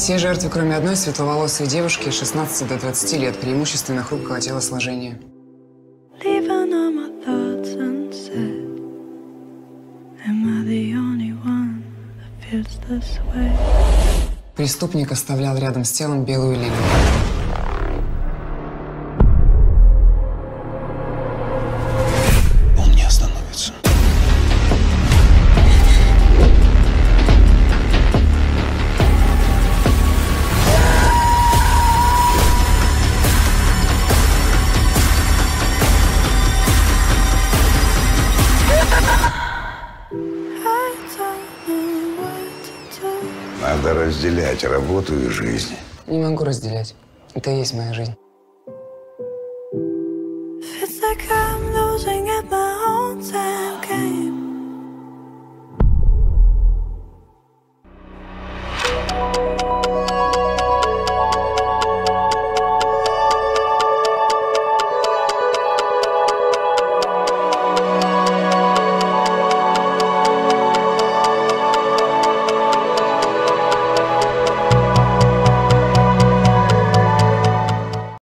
Все жертвы, кроме одной светловолосой девушки, 16 до 20 лет, преимущественно хрупкого телосложения. Преступник оставлял рядом с телом белую лилию. Он не остановится. Надо разделять работу и жизнь. Не могу разделять. Это и есть моя жизнь.